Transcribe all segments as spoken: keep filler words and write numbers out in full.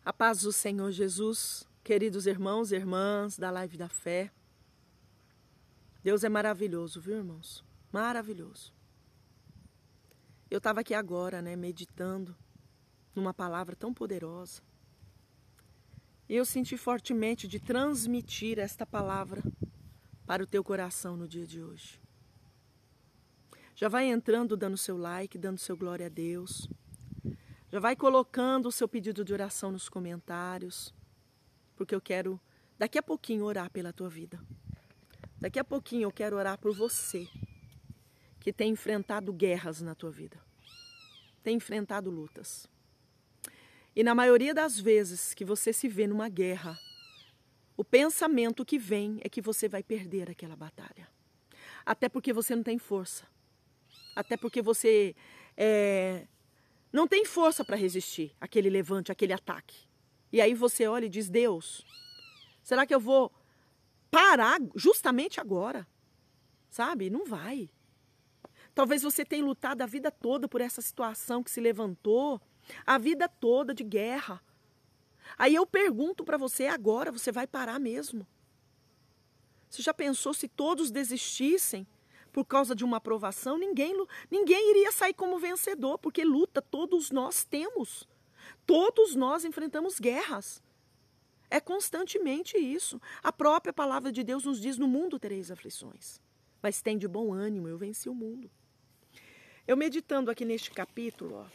A paz do Senhor Jesus, queridos irmãos e irmãs da Live da Fé. Deus é maravilhoso, viu, irmãos? Maravilhoso. Eu estava aqui agora, né, meditando numa palavra tão poderosa. E eu senti fortemente de transmitir esta palavra para o teu coração no dia de hoje. Já vai entrando, dando seu like, dando seu glória a Deus. Já vai colocando o seu pedido de oração nos comentários, porque eu quero, daqui a pouquinho, orar pela tua vida. Daqui a pouquinho eu quero orar por você, que tem enfrentado guerras na tua vida, tem enfrentado lutas. E na maioria das vezes que você se vê numa guerra, o pensamento que vem é que você vai perder aquela batalha. Até porque você não tem força. Até porque você é, não tem força para resistir àquele levante, àquele ataque. E aí você olha e diz, Deus, será que eu vou parar justamente agora? Sabe? Não vai. Talvez você tenha lutado a vida toda por essa situação que se levantou, a vida toda de guerra. Aí eu pergunto para você, agora você vai parar mesmo? Você já pensou se todos desistissem por causa de uma aprovação? Ninguém, ninguém iria sair como vencedor, porque luta todos nós temos. Todos nós enfrentamos guerras. É constantemente isso. A própria palavra de Deus nos diz, no mundo tereis aflições. Mas tem de bom ânimo, eu venci o mundo. Eu meditando aqui neste capítulo, ó,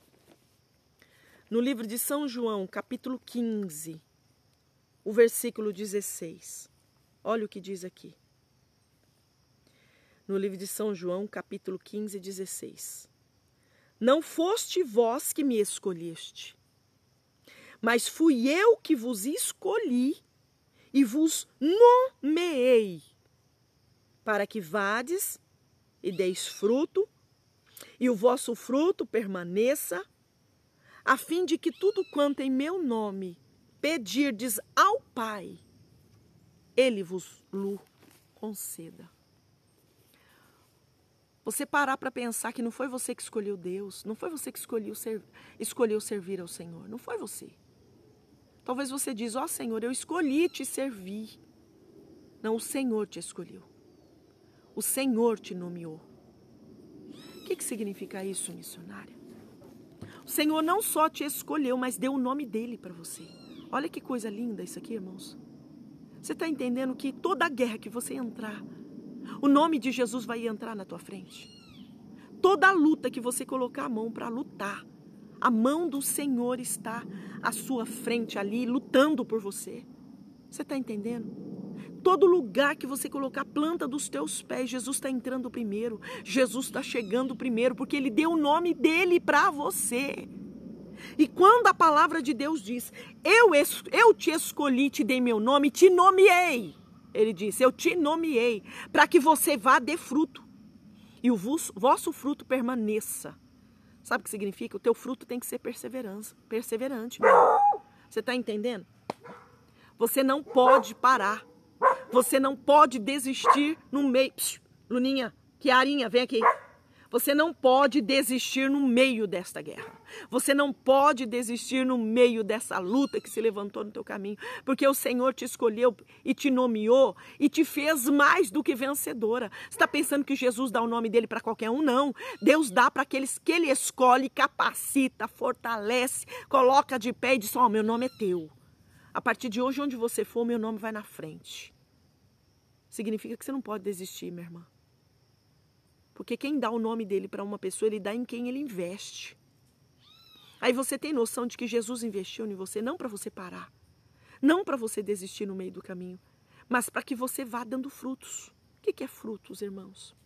no livro de São João, capítulo quinze, o versículo dezesseis. Olha o que diz aqui. No livro de São João, capítulo quinze, dezesseis. Não foste vós que me escolheste, mas fui eu que vos escolhi e vos nomeei, para que vades e deis fruto, e o vosso fruto permaneça, a fim de que tudo quanto em meu nome pedirdes ao Pai, Ele vos lo conceda. Você parar para pensar que não foi você que escolheu Deus, não foi você que escolheu, ser, escolheu servir ao Senhor, não foi você. Talvez você diz, ó oh, Senhor, eu escolhi te servir. Não, o Senhor te escolheu. O Senhor te nomeou. O que, que significa isso, missionária? O Senhor não só te escolheu, mas deu o nome dele para você. Olha que coisa linda isso aqui, irmãos. Você está entendendo que toda guerra que você entrar, o nome de Jesus vai entrar na tua frente. Toda luta que você colocar a mão para lutar, a mão do Senhor está à sua frente ali, lutando por você. Você está entendendo? Todo lugar que você colocar a planta dos teus pés, Jesus está entrando primeiro. Jesus está chegando primeiro, porque Ele deu o nome dEle para você. E quando a palavra de Deus diz, eu, eu te escolhi, te dei meu nome, te nomeei. Ele disse, eu te nomeei para que você vá dê fruto e o vosso fruto permaneça. Sabe o que significa? O teu fruto tem que ser perseverança, perseverante. Você está entendendo? Você não pode parar. Você não pode desistir no meio. Psh, Luninha, Kiarinha, vem aqui. Você não pode desistir no meio desta guerra. Você não pode desistir no meio dessa luta que se levantou no teu caminho. Porque o Senhor te escolheu e te nomeou e te fez mais do que vencedora. Você está pensando que Jesus dá o nome dele para qualquer um? Não. Deus dá para aqueles que ele escolhe, capacita, fortalece, coloca de pé e diz, ó, oh, meu nome é teu. A partir de hoje, onde você for, meu nome vai na frente. Significa que você não pode desistir, minha irmã. Porque quem dá o nome dele para uma pessoa, ele dá em quem ele investe. Aí você tem noção de que Jesus investiu em você, não para você parar, não para você desistir no meio do caminho, mas para que você vá dando frutos. O que é frutos, irmãos?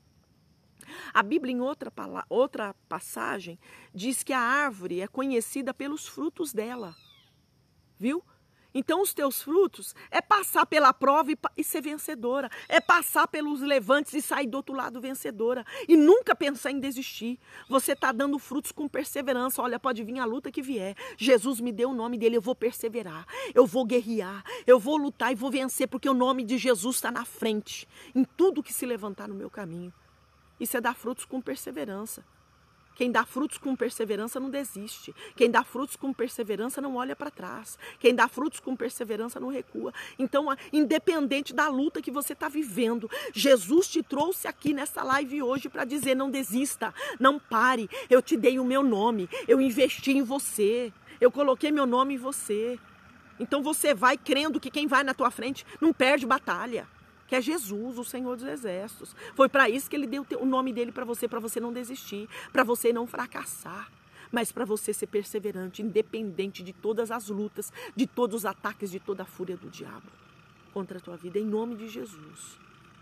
A Bíblia, em outra, outra passagem, diz que a árvore é conhecida pelos frutos dela. Viu? Então os teus frutos é passar pela prova e, e ser vencedora. É passar pelos levantes e sair do outro lado vencedora. E nunca pensar em desistir. Você está dando frutos com perseverança. Olha, pode vir a luta que vier. Jesus me deu o nome dele, eu vou perseverar. Eu vou guerrear, eu vou lutar e vou vencer. Porque o nome de Jesus está na frente. Em tudo que se levantar no meu caminho. Isso é dar frutos com perseverança. Quem dá frutos com perseverança não desiste. Quem dá frutos com perseverança não olha para trás. Quem dá frutos com perseverança não recua. Então, independente da luta que você está vivendo, Jesus te trouxe aqui nessa live hoje para dizer: não desista, não pare. Eu te dei o meu nome, eu investi em você, eu coloquei meu nome em você. Então você vai crendo que quem vai na tua frente não perde batalha. Que é Jesus, o Senhor dos Exércitos. Foi para isso que Ele deu o nome dele para você, para você não desistir, para você não fracassar, mas para você ser perseverante, independente de todas as lutas, de todos os ataques, de toda a fúria do diabo contra a tua vida, em nome de Jesus.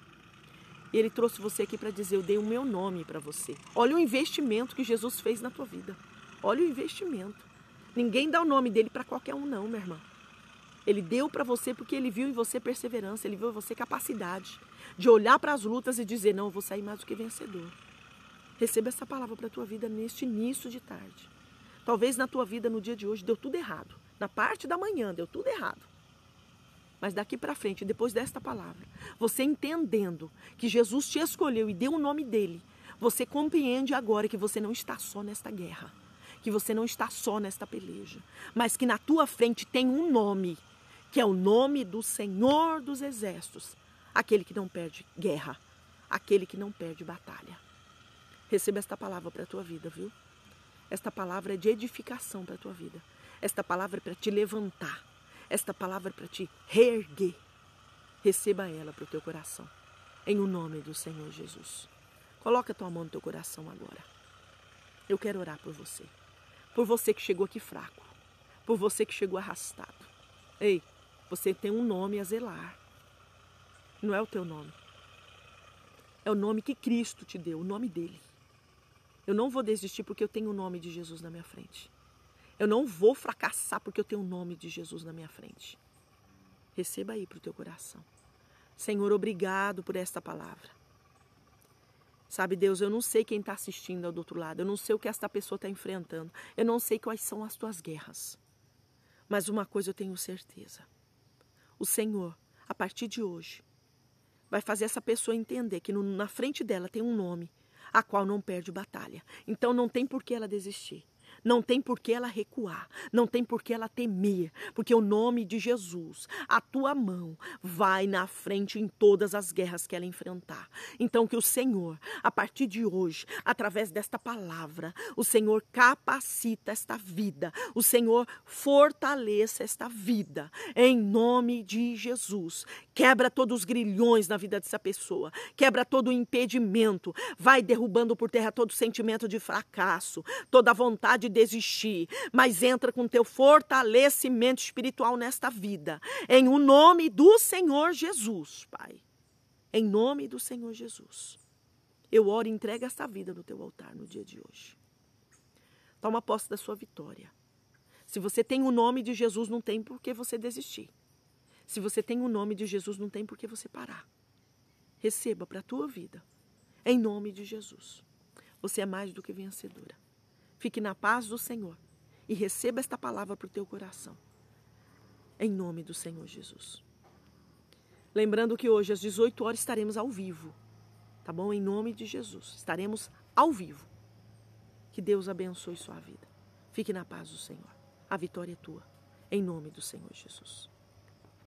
Ele trouxe você aqui para dizer: eu dei o meu nome para você. Olha o investimento que Jesus fez na tua vida. Olha o investimento. Ninguém dá o nome dele para qualquer um não, minha irmã. Ele deu para você porque Ele viu em você perseverança, Ele viu em você capacidade de olhar para as lutas e dizer: não, eu vou sair mais do que vencedor. Receba essa palavra para a tua vida neste início de tarde. Talvez na tua vida, no dia de hoje, deu tudo errado. Na parte da manhã, deu tudo errado. Mas daqui para frente, depois desta palavra, você entendendo que Jesus te escolheu e deu o nome dele, você compreende agora que você não está só nesta guerra, que você não está só nesta peleja, mas que na tua frente tem um nome, que é o nome do Senhor dos Exércitos, aquele que não perde guerra, aquele que não perde batalha. Receba esta palavra para a tua vida, viu? Esta palavra é de edificação para a tua vida. Esta palavra é para te levantar. Esta palavra é para te reerguer. Receba ela para o teu coração, em o nome do Senhor Jesus. Coloca a tua mão no teu coração agora. Eu quero orar por você. Por você que chegou aqui fraco. Por você que chegou arrastado. Ei, você tem um nome a zelar. Não é o teu nome. É o nome que Cristo te deu, o nome dele. Eu não vou desistir porque eu tenho o nome de Jesus na minha frente. Eu não vou fracassar porque eu tenho o nome de Jesus na minha frente. Receba aí para o teu coração. Senhor, obrigado por esta palavra. Sabe, Deus, eu não sei quem está assistindo ao do outro lado. Eu não sei o que esta pessoa está enfrentando. Eu não sei quais são as tuas guerras. Mas uma coisa eu tenho certeza. O Senhor, a partir de hoje, vai fazer essa pessoa entender que no, na frente dela tem um nome, a qual não perde batalha. Então não tem por que ela desistir. Não tem por que ela recuar, não tem por que ela temer, porque o nome de Jesus, a tua mão, vai na frente em todas as guerras que ela enfrentar. Então que o Senhor, a partir de hoje, através desta palavra, o Senhor capacita esta vida, o Senhor fortaleça esta vida, em nome de Jesus. Quebra todos os grilhões na vida dessa pessoa, quebra todo o impedimento, vai derrubando por terra todo sentimento de fracasso, toda vontade de desistir, mas entra com teu fortalecimento espiritual nesta vida, em o nome do Senhor Jesus, Pai, em nome do Senhor Jesus. Eu oro e entrego esta vida no teu altar no dia de hoje. Toma posse da sua vitória. Se você tem o nome de Jesus, não tem por que você desistir. Se você tem o nome de Jesus, não tem por que você parar. Receba para a tua vida, em nome de Jesus. Você é mais do que vencedora. Fique na paz do Senhor e receba esta palavra para o teu coração, em nome do Senhor Jesus. Lembrando que hoje às dezoito horas estaremos ao vivo, tá bom? Em nome de Jesus, estaremos ao vivo. Que Deus abençoe sua vida. Fique na paz do Senhor. A vitória é tua, em nome do Senhor Jesus.